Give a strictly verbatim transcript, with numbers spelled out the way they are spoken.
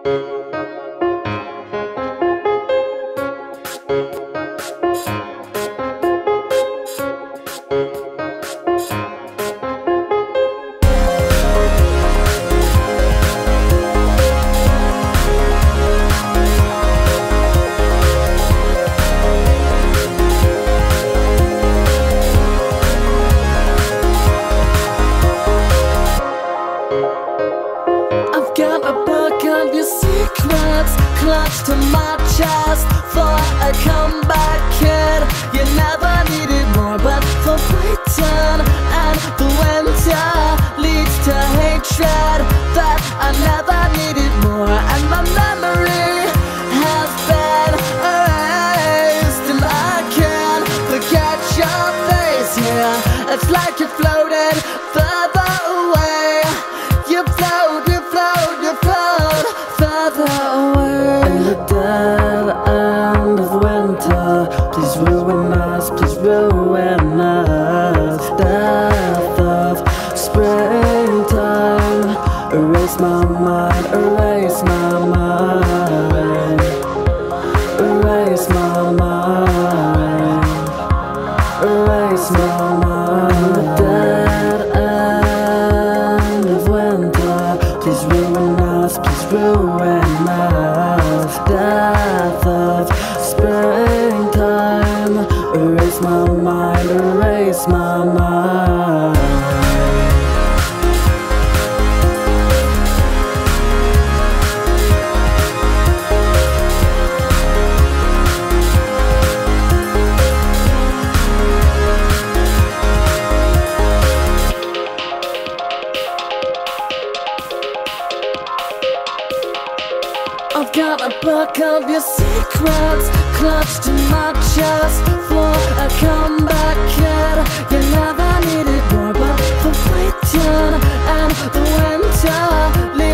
Clutched to my chest for a comeback kid. You never needed more, but the waiting and the winter leads to hatred that I never needed more. And my memory has been erased, and I can't forget your face here. It's like you floated further away. You float, you float, you float further away. Dead end of winter, please ruin us, please ruin us. Death of springtime, erase my mind, erase my mind, erase my mind, erase my mind. Dead end of winter, please ruin us, please ruin us. Death of springtime, erase my mind, erase my mind. I've got a book of your secrets clutched in my chest for a comeback kid. You never needed more, but the waiting and the winter